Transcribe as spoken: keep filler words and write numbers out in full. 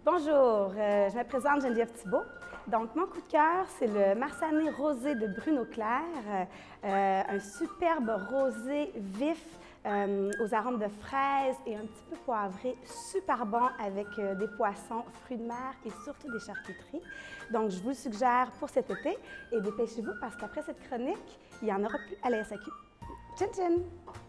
Bonjour, euh, je me présente Geneviève Thibault. Donc, mon coup de cœur, c'est le Marsanné rosé de Bruno Claire, euh, un superbe rosé vif euh, aux arômes de fraises et un petit peu poivré, super bon avec euh, des poissons, fruits de mer et surtout des charcuteries. Donc, je vous le suggère pour cet été et dépêchez-vous parce qu'après cette chronique, il n'y en aura plus à la S A Q. Tchin tchin!